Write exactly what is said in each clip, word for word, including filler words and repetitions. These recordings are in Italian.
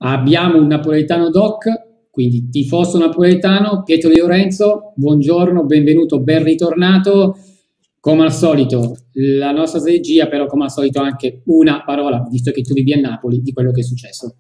Abbiamo un napoletano doc, quindi tifoso napoletano, Pietro Di Lorenzo, buongiorno, benvenuto, ben ritornato. Come al solito, la nostra strategia, però come al solito anche una parola, visto che tu vivi a Napoli, di quello che è successo.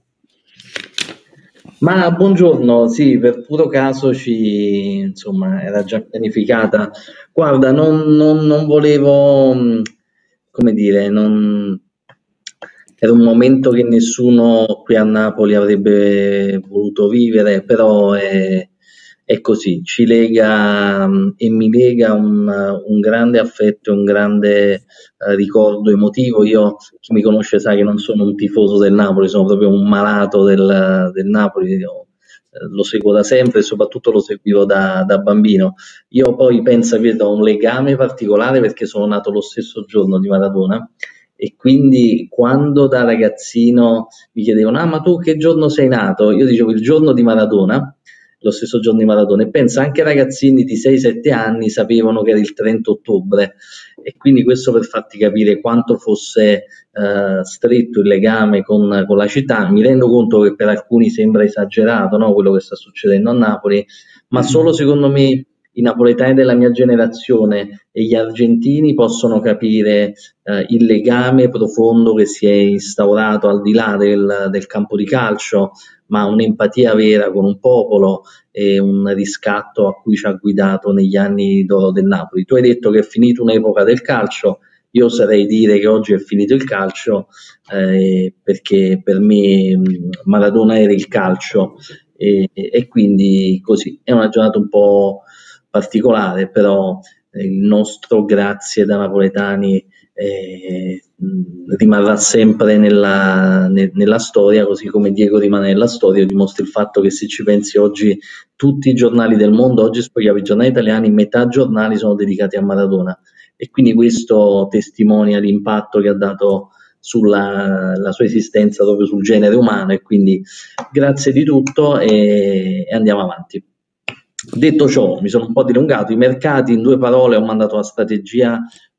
Ma buongiorno, sì, per puro caso ci, insomma, era già pianificata. Guarda, non, non- non volevo, mh, come dire, non, era un momento che nessuno qui a Napoli avrebbe voluto vivere, però è, è così, ci lega mh, e mi lega un, un grande affetto e un grande eh, ricordo emotivo. Io, chi mi conosce sa che non sono un tifoso del Napoli, sono proprio un malato del, del Napoli, io, eh, lo seguo da sempre e soprattutto lo seguivo da, da bambino. Io poi penso che ho un legame particolare perché sono nato lo stesso giorno di Maradona e quindi quando da ragazzino mi chiedevano, ah ma tu che giorno sei nato? Io dicevo il giorno di Maradona, lo stesso giorno di Maradona, e penso anche ragazzini di sei sette anni sapevano che era il trenta ottobre, e quindi questo per farti capire quanto fosse eh, stretto il legame con, con la città. Mi rendo conto che per alcuni sembra esagerato, no, quello che sta succedendo a Napoli, ma solo secondo me i napoletani della mia generazione e gli argentini possono capire eh, il legame profondo che si è instaurato al di là del, del campo di calcio, ma un'empatia vera con un popolo e un riscatto a cui ci ha guidato negli anni d'oro del Napoli. Tu hai detto che è finita un'epoca del calcio, io oserei dire che oggi è finito il calcio, eh, perché per me mh, Maradona era il calcio, e, e quindi così è una giornata un po' particolare, però eh, il nostro grazie da napoletani eh, mh, rimarrà sempre nella, ne- nella storia, così come Diego rimane nella storia. Dimostra il fatto che se ci pensi oggi tutti i giornali del mondo, oggi spogliavi i giornali italiani, metà giornali sono dedicati a Maradona, e quindi questo testimonia l'impatto che ha dato sulla la sua esistenza proprio sul genere umano, e quindi grazie di tutto e, e andiamo avanti. Detto ciò, mi sono un po' dilungato. I mercati, in due parole, ho mandato la strategia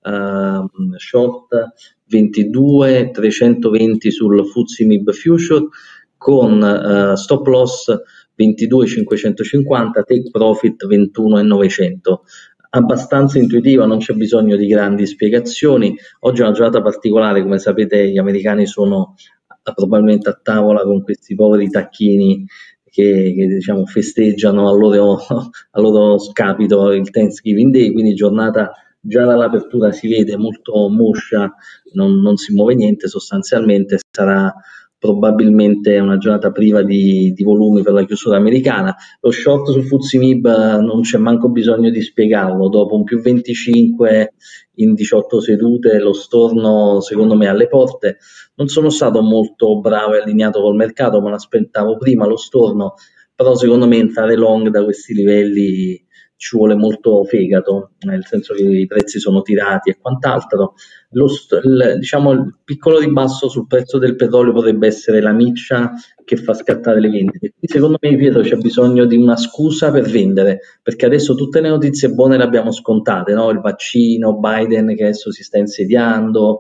eh, short ventidue trecentoventi sul F T S E M I B Future con eh, stop loss ventidue cinquecentocinquanta, take profit ventuno novecento. Abbastanza intuitiva, non c'è bisogno di grandi spiegazioni. Oggi è una giornata particolare, come sapete gli americani sono a, probabilmente a tavola con questi poveri tacchini che, che diciamo, festeggiano a loro, a loro scapito il Thanksgiving Day, quindi giornata già dall'apertura si vede molto moscia, non, non si muove niente, sostanzialmente sarà probabilmente una giornata priva di, di volumi per la chiusura americana. Lo short sul F T S E M I B non c'è manco bisogno di spiegarlo, dopo un più venticinque in diciotto sedute, lo storno secondo me alle porte. Non sono stato molto bravo e allineato col mercato, me l'aspettavo prima lo storno, però secondo me entrare long da questi livelli ci vuole molto fegato, nel senso che i prezzi sono tirati e quant'altro. Lo, il, diciamo, il piccolo ribasso sul prezzo del petrolio potrebbe essere la miccia che fa scattare le vendite. Qui secondo me, Pietro, c'è bisogno di una scusa per vendere, perché adesso tutte le notizie buone le abbiamo scontate, no? Il vaccino, Biden che adesso si sta insediando,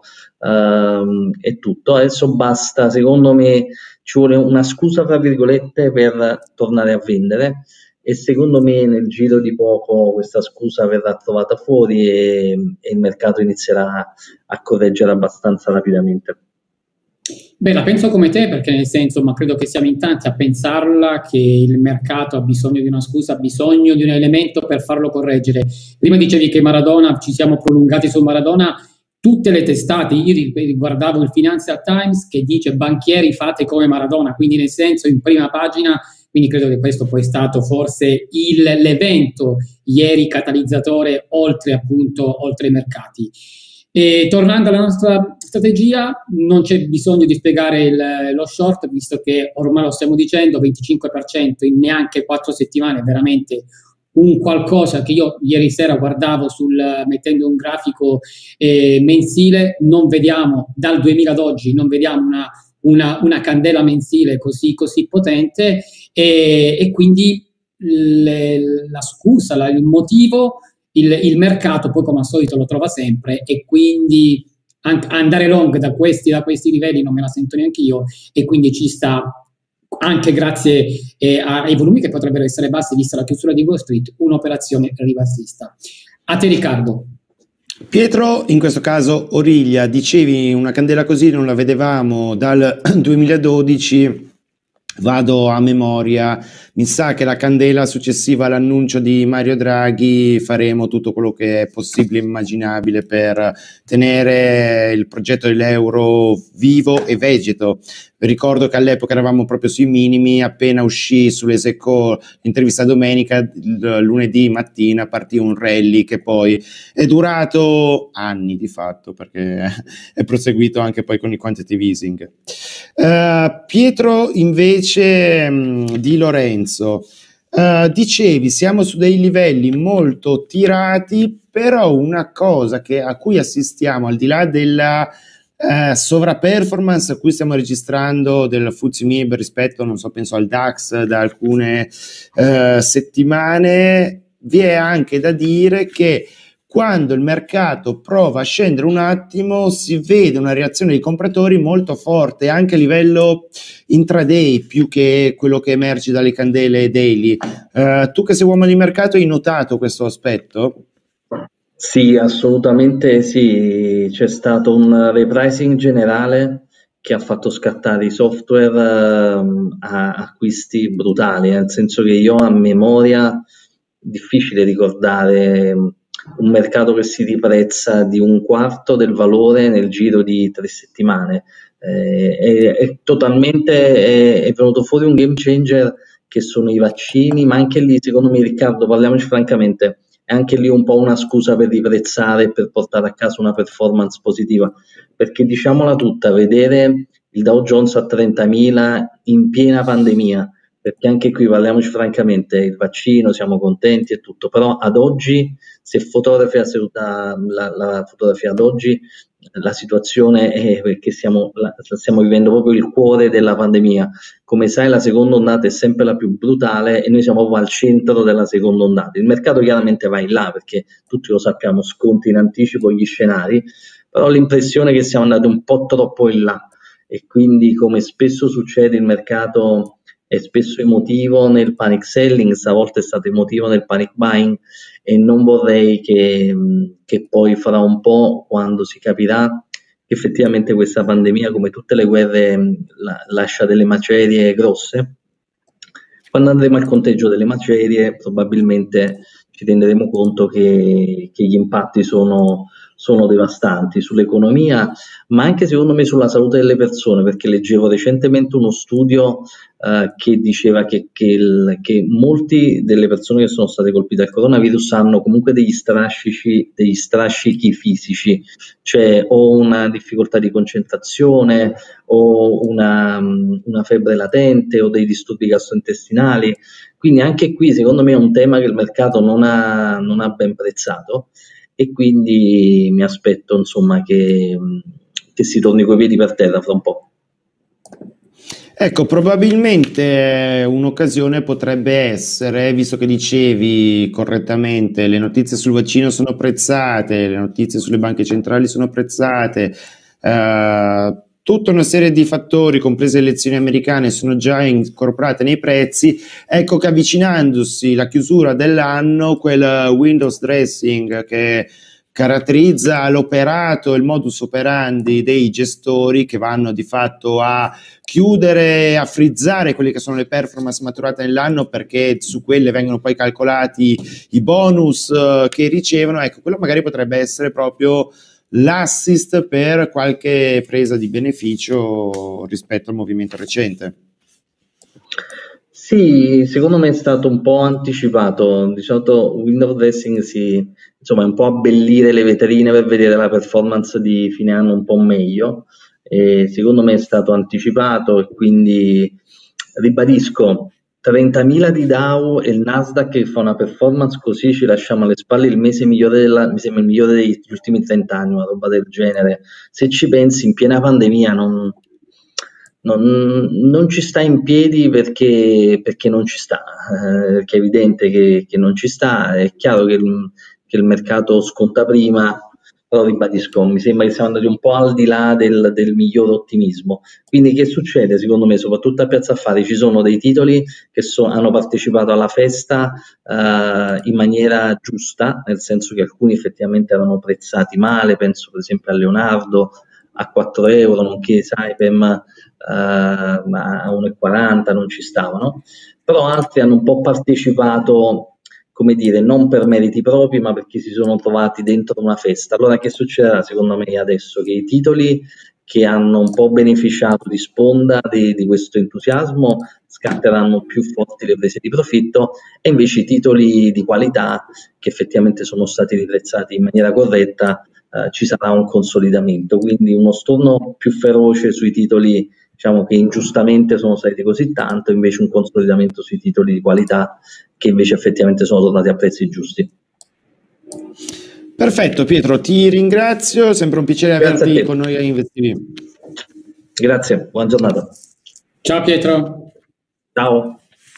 ehm, e tutto. Adesso basta, secondo me, ci vuole una scusa, tra virgolette, per tornare a vendere, e secondo me nel giro di poco questa scusa verrà trovata fuori e, e il mercato inizierà a correggere abbastanza rapidamente. Beh, la penso come te, perché nel senso, ma credo che siamo in tanti a pensarla, che il mercato ha bisogno di una scusa, ha bisogno di un elemento per farlo correggere. Prima dicevi che Maradona, ci siamo prolungati su Maradona, tutte le testate, io riguardavo il Financial Times che dice banchieri fate come Maradona, quindi nel senso in prima pagina, quindi credo che questo poi è stato forse il, l'evento ieri catalizzatore oltre appunto, oltre i mercati. E tornando alla nostra strategia, non c'è bisogno di spiegare il, lo short, visto che ormai lo stiamo dicendo, venticinque per cento in neanche quattro settimane, è veramente un qualcosa che io ieri sera guardavo sul, mettendo un grafico eh, mensile, non vediamo, dal duemila ad oggi, non vediamo una, una, una candela mensile così, così potente, e, e quindi le, la scusa, la, il motivo, il, il mercato poi come al solito lo trova sempre, e quindi andare long da questi, da questi livelli non me la sento neanche io, e quindi ci sta anche grazie eh, ai volumi che potrebbero essere bassi vista la chiusura di Wall Street, un'operazione ribassista. A te Riccardo. Pietro, in questo caso Origlia, dicevi una candela così non la vedevamo dal duemiladodici, vado a memoria, mi sa che la candela successiva all'annuncio di Mario Draghi faremo tutto quello che è possibile e immaginabile per tenere il progetto dell'euro vivo e vegeto. Ricordo che all'epoca eravamo proprio sui minimi, appena uscì sull'Eseco l'intervista domenica, il lunedì mattina partì un rally che poi è durato anni di fatto, perché è proseguito anche poi con il quantitative easing. Uh, Pietro invece mh, di Lorenzo, uh, dicevi siamo su dei livelli molto tirati, però una cosa che, a cui assistiamo al di là della Uh, sovraperformance a cui stiamo registrando del F T S E M I B rispetto, non so, penso al DAX da alcune uh, settimane, vi è anche da dire che quando il mercato prova a scendere un attimo si vede una reazione dei compratori molto forte anche a livello intraday più che quello che emerge dalle candele daily. Uh, tu che sei uomo di mercato hai notato questo aspetto? Sì, assolutamente sì, c'è stato un repricing generale che ha fatto scattare i software uh, a acquisti brutali, nel senso che io a memoria difficile ricordare un mercato che si riprezza di un quarto del valore nel giro di tre settimane. Eh, è, è totalmente è, è venuto fuori un game changer che sono i vaccini, ma anche lì, secondo me, Riccardo, parliamoci francamente, è anche lì un po' una scusa per riprezzare e per portare a casa una performance positiva, perché diciamola tutta, vedere il Dow Jones a trentamila in piena pandemia, perché anche qui parliamoci francamente, il vaccino, siamo contenti e tutto, però ad oggi, se fotografi la, la, la fotografia ad oggi, la situazione è perché stiamo, la, stiamo vivendo proprio il cuore della pandemia. Come sai, la seconda ondata è sempre la più brutale e noi siamo proprio al centro della seconda ondata. Il mercato chiaramente va in là perché tutti lo sappiamo, sconti in anticipo gli scenari, però ho l'impressione che siamo andati un po' troppo in là e quindi, come spesso succede, il mercato è spesso emotivo nel panic selling, stavolta è stato emotivo nel panic buying e non vorrei che, che poi fra un po', quando si capirà che effettivamente questa pandemia, come tutte le guerre, la, lascia delle macerie grosse, quando andremo al conteggio delle macerie probabilmente ci renderemo conto che, che gli impatti sono, sono devastanti sull'economia, ma anche secondo me sulla salute delle persone, perché leggevo recentemente uno studio uh, che diceva che, che, il, che molti delle persone che sono state colpite dal coronavirus hanno comunque degli strascici, degli strascichi fisici, cioè o una difficoltà di concentrazione o una, una febbre latente o dei disturbi gastrointestinali. Quindi anche qui secondo me è un tema che il mercato non ha, non ha ben prezzato e quindi mi aspetto insomma che, che si torni coi piedi per terra fra un po'. Ecco, probabilmente un'occasione potrebbe essere, visto che dicevi correttamente, le notizie sul vaccino sono prezzate, le notizie sulle banche centrali sono prezzate, eh, tutta una serie di fattori, comprese le elezioni americane, sono già incorporate nei prezzi. Ecco che avvicinandosi la chiusura dell'anno, quel Windows dressing che caratterizza l'operato, il modus operandi dei gestori che vanno di fatto a chiudere, a frizzare quelle che sono le performance maturate nell'anno, perché su quelle vengono poi calcolati i bonus uh, che ricevono. Ecco, quello magari potrebbe essere proprio l'assist per qualche presa di beneficio rispetto al movimento recente. Sì, secondo me è stato un po' anticipato. Di solito window dressing si, insomma, è un po' abbellire le vetrine per vedere la performance di fine anno un po' meglio. E secondo me è stato anticipato e quindi ribadisco, trentamila di Dow e il Nasdaq che fa una performance così, ci lasciamo alle spalle il mese migliore, della, mi sembra il migliore degli ultimi trenta anni, una roba del genere. Se ci pensi, in piena pandemia non, non, non ci sta in piedi perché, perché non ci sta, eh, perché è evidente che, che non ci sta, è chiaro che il, che il mercato sconta prima, però ribadisco, mi sembra che siamo andati un po' al di là del, del miglior ottimismo. Quindi che succede? Secondo me, soprattutto a Piazza Affari, ci sono dei titoli che so, hanno partecipato alla festa eh, in maniera giusta, nel senso che alcuni effettivamente erano prezzati male, penso per esempio a Leonardo a quattro euro, nonché Saipem eh, a uno e quaranta, non ci stavano, però altri hanno un po' partecipato, come dire, non per meriti propri, ma perché si sono trovati dentro una festa. Allora che succederà secondo me adesso? Che i titoli che hanno un po' beneficiato di sponda di, di questo entusiasmo scatteranno più forti le prese di profitto, e invece i titoli di qualità che effettivamente sono stati riprezzati in maniera corretta, eh, ci sarà un consolidamento, quindi uno storno più feroce sui titoli, diciamo, che ingiustamente sono saliti così tanto, invece un consolidamento sui titoli di qualità che invece effettivamente sono tornati a prezzi giusti. Perfetto Pietro, ti ringrazio, è sempre un piacere Grazie averti con noi a Investivi. Grazie, buona giornata. Ciao Pietro. Ciao.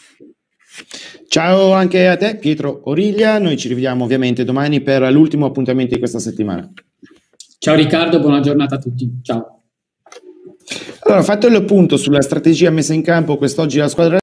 Ciao anche a te Pietro Origlia, noi ci rivediamo ovviamente domani per l'ultimo appuntamento di questa settimana. Ciao Riccardo, buona giornata a tutti, ciao. Allora, fatto il punto sulla strategia messa in campo quest'oggi la squadra